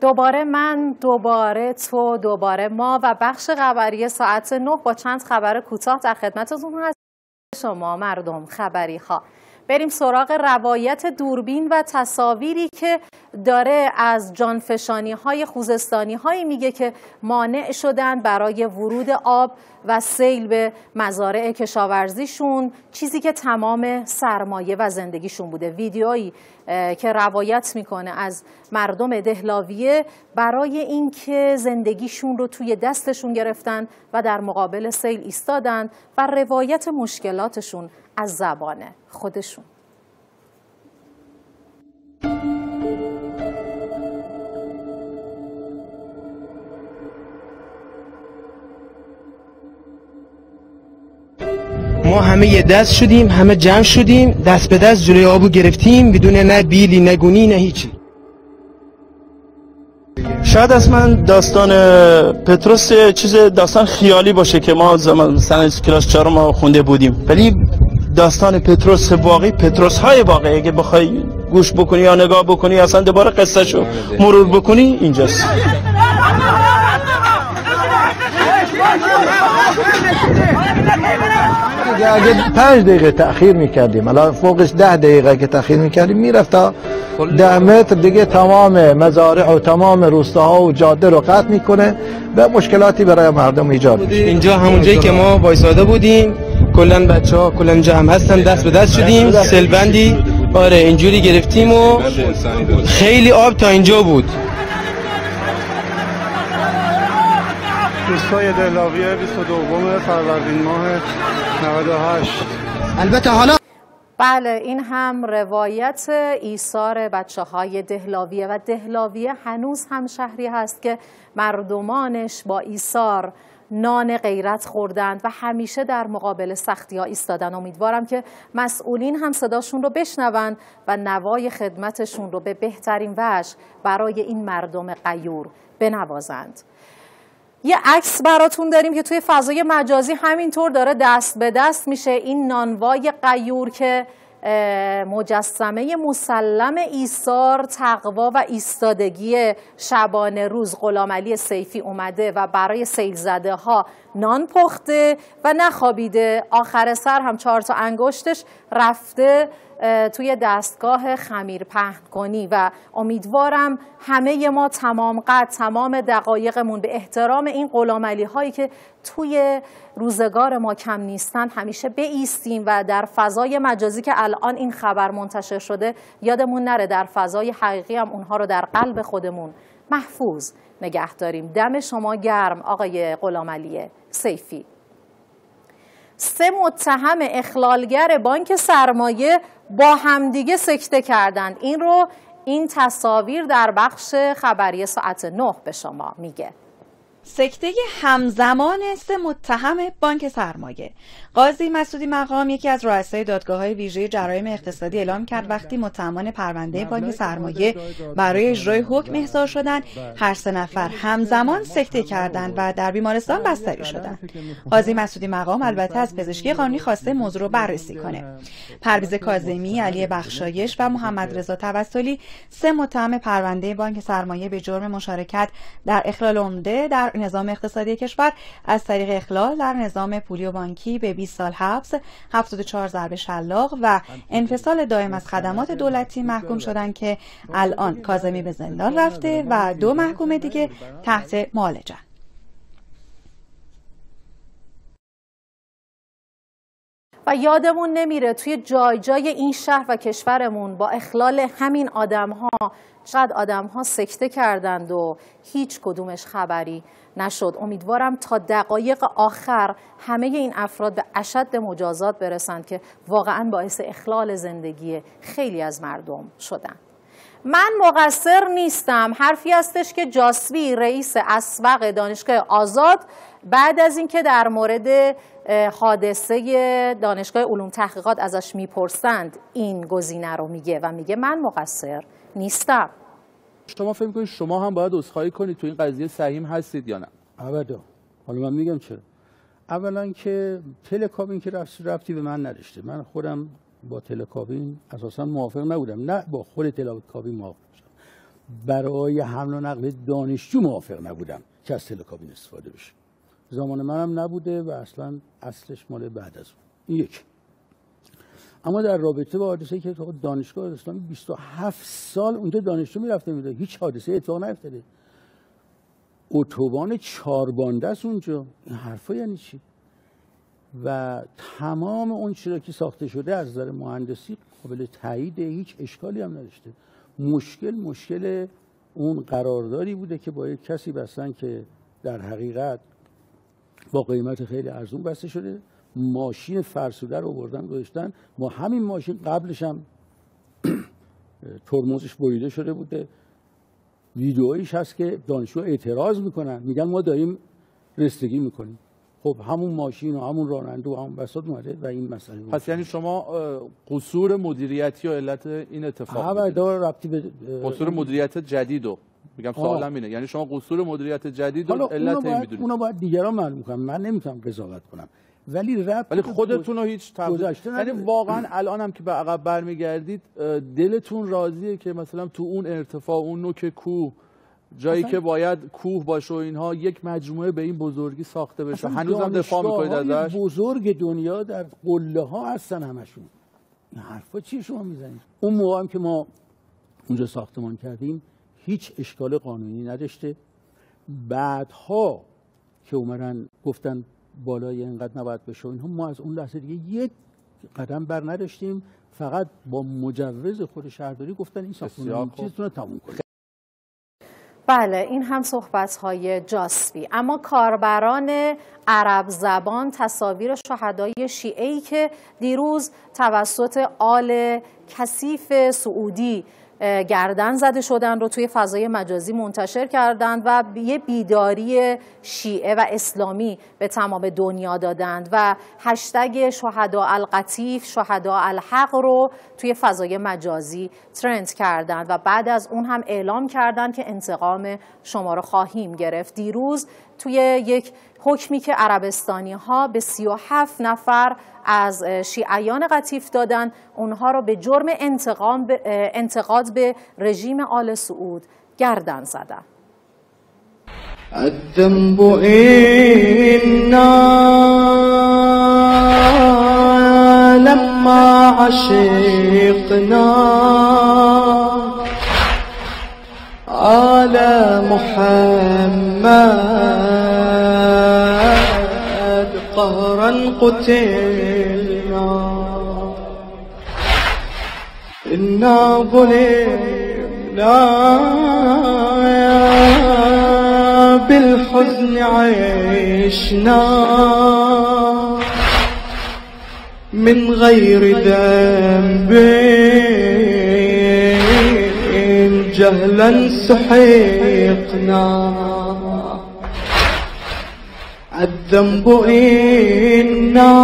دوباره من، دوباره تو، دوباره ما و بخش خبری ساعت 9 با چند خبر کوتاه در خدمتتون هست. شما مردم خبری ها. بریم سراغ روایت دوربین و تصاویری که داره از جانفشانی های خوزستانی هایی میگه که مانع شدن برای ورود آب و سیل به مزارع کشاورزیشون، چیزی که تمام سرمایه و زندگیشون بوده. ویدیویی که روایت میکنه از مردم دهلاویه برای اینکه زندگیشون رو توی دستشون گرفتن و در مقابل سیل ایستادن و روایت مشکلاتشون از زبان خودشون. ما همه یه دست شدیم، همه جمع شدیم، دست به دست جلوی آبو گرفتیم بدون نه بیلی نه گونی نه هیچی. شاید از من داستان پتروس چیز داستان خیالی باشه که ما مثلا کلاس 4 ما خونده بودیم، ولی داستان پتروس واقعی، پتروس های واقعی اگه بخوای گوش بکنی یا نگاه بکنی اصلا دوباره قصه شو مرور بکنی اینجاست. اگه 5 دقیقه تأخیر میکردیم، الان فوقش 10 دقیقه که تأخیر میکردیم میرفت تا 10 متر دیگه تمام مزارع و تمام روستاها و جاده رو قطع میکنه و مشکلاتی برای مردم ایجاد میشه. اینجا همون جایی که ما وایساده بودیم کلا بچه‌ها کلا جمع هستن، دست به دست شدیم، سلبندی آره اینجوری گرفتیم و خیلی آب تا اینجا بود. روستای دهلاویه 22 فروردین ماه 98. البته حالا بله، این هم روایت ایثار بچه‌های دهلاویه و دهلاویه هنوز هم شهری هست که مردمانش با ایثار نان غیرت خوردند و همیشه در مقابل سختی‌ها ایستادن. امیدوارم که مسئولین هم صداشون رو بشنوند و نوای خدمتشون رو به بهترین وجه برای این مردم غیور بنوازند. یه عکس براتون داریم که توی فضای مجازی همینطور داره دست به دست میشه. این نانوای غیور که مجسمه مسلم ایثار، تقوا و ایستادگی شبانه روز غلامعلی سیفی اومده و برای سیل زده ها نان پخته و نخوابیده. آخر سر هم 4 تا انگشتش رفته توی دستگاه خمیر پهن کنی و امیدوارم همه ما تمام قد تمام دقایقمون به احترام این غلامعلی هایی که توی روزگار ما کم نیستن همیشه بایستیم و در فضای مجازی که الان این خبر منتشر شده یادمون نره در فضای حقیقی هم اونها رو در قلب خودمون محفوظ نگه داریم. دم شما گرم آقای غلامعلی سیفی. 3 متهم اخلالگر بانک سرمایه با همدیگه سکته کردند. این تصاویر در بخش خبری ساعت 9 به شما میگه. سکته همزمان 3 متهم بانک سرمایه. قاضی مسعودی مقام یکی از رؤسای دادگاه‌های ویژه جرایم اقتصادی اعلام کرد وقتی متهمان پرونده بانک سرمایه برای اجرای حکم احضار شدند، هر 3 نفر همزمان سکته کردند و در بیمارستان بستری شدند. قاضی مسعودی مقام البته از پزشکی قانونی خواسته موضوع رو بررسی کنه. پرویز کاظمی، علی بخشایش و محمد رضا توسلی 3 متهم پرونده بانک سرمایه به جرم مشارکت در اخلال عمده در نظام اقتصادی کشور از طریق اخلال در نظام پولی و بانکی به 20 سال حبس، 74 ضرب شلاق و انفصال دائم از خدمات دولتی محکوم شدند که الان کاظمی به زندان رفته و 2 محکوم دیگه تحت معالجه. و یادمون نمیره توی جای جای این شهر و کشورمون با اخلال همین آدم‌ها چقدر آدم‌ها سکته کردند و هیچ کدومش خبری نشد. امیدوارم تا دقایق آخر همه این افراد به اشد مجازات برسند که واقعاً باعث اخلال زندگی خیلی از مردم شدن. من مقصر نیستم حرفی هستش که جاسوی رئیس اسبق دانشگاه آزاد بعد از اینکه در مورد حادثه دانشگاه علوم تحقیقات ازش میپرسند این گزینه رو میگه و میگه من مقصر نیستم. شما فکر می‌کنید شما هم باید عذرخواهی کنید تو این قضیه سهیم هستید یا نه؟ ابدا. حالا من میگم چرا. اولا که تلکابین که ربطی به من نداشته. من خودم با تلکابین اساسا موافق نبودم، نه با خود تلکابین موافق شدم. برای حمل و نقل دانشجو موافق نبودم که از تلکابین استفاده بشه. زمان منم نبوده و اصلش مال بعد از اون. این یک. اما در رابطه با حادثه‌ای که دانشگاه اسلامی 27 سال اونجا دانشجو میرفته میره، هیچ حادثه اتفاق نیفتاده. اتوبان 4 بانده است اونجا. این حرفا یعنی چی؟ و تمام اون چیزی که ساخته شده از نظر مهندسی قابل تایید، هیچ اشکالی هم نداشته. مشکل اون قراردادی بوده که با یک کسی بستن که در حقیقت با قیمت خیلی ارزون بسته شده. ماشین فرسوده رو آوردن گذاشتن، ما همین ماشین قبلش هم ترمزش بریده شده بوده. ویدئویش هست که دانشجو اعتراض میکنن، میگن ما داریم رستگی میکنیم. خب همون ماشین و همون راننده و همون بساط اومده و این مسئله. پس یعنی شما قصور مدیریتی و علت این اتفاق ربطی به قصور مدیریت جدیدو میگم. سوالم اینه، یعنی شما قصور مدیریت جدید و علت این میدونید؟ اونا باید دیگران معلوم کنن، من نمیتونم قضاوت کنم. ولی خودتون رو هیچ گذاشته، یعنی واقعا الان هم که به عقب برمیگردید دلتون راضیه که مثلا تو اون ارتفاع، اون نوک کوه، جایی که باید کوه باشه و اینها، یک مجموعه به این بزرگی ساخته بشه، هنوزم دفاع میکنید ازش؟ بزرگ دنیا در قله ها هستن همشون. این حرفا چیه شما میزنید؟ اون موقع هم که ما اونجا ساختمان کردیم هیچ اشکال قانونی نداشته. بعدها که اومدن گفتن بالای اینقدر نباید بشه اینها، ما از اون لحظه دیگه یک قدم بر نداشتیم، فقط با مجوز خود شهرداری گفتن این ساختمان چیزتون رو تموم کنید. بله، این هم صحبت‌های جاسبی. اما کاربران عرب زبان تصاویر شهدای شیعه‌ای که دیروز توسط آل کثیف سعودی گردن زده شدن رو توی فضای مجازی منتشر کردند و یه بیداری شیعه و اسلامی به تمام دنیا دادند و هشتگ شهداء القطیف، شهداء الحق رو توی فضای مجازی ترند کردند و بعد از اون هم اعلام کردند که انتقام شما رو خواهیم گرفت. دیروز توی یک حکمی که عربستانی ها به 37 نفر از شیعیان قطیف دادن، اونها رو به جرم انتقاد به رژیم آل سعود گردن زدن. الذنب إنا لما عشقنا على محمد قهرا قتلنا إنا ظلمنا بالحزن عشنا من غير ذنب جهلا سحقنا الذنب إنا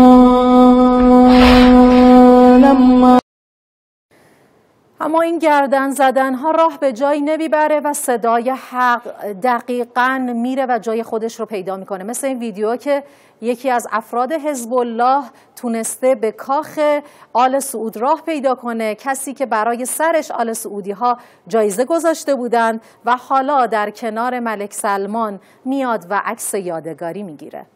لما. اما این گردن زدن ها راه به جایی نمیبره و صدای حق دقیقاً میره و جای خودش رو پیدا میکنه. مثل این ویدیو که یکی از افراد حزب الله تونسته به کاخ آل سعود راه پیدا کنه، کسی که برای سرش آل سعودی ها جایزه گذاشته بودند و حالا در کنار ملک سلمان میاد و عکس یادگاری میگیره.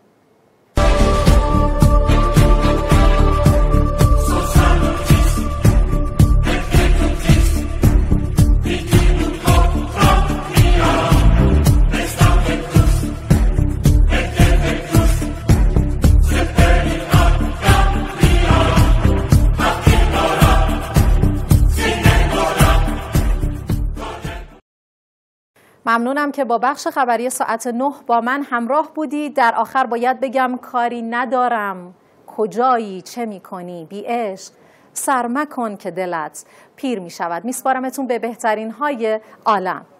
ممنونم که با بخش خبری ساعت 9 با من همراه بودی. در آخر باید بگم کاری ندارم، کجایی، چه میکنی، بی عشق، سر مکن که دلت پیر میشود. میسپارمتون به بهترین های عالم.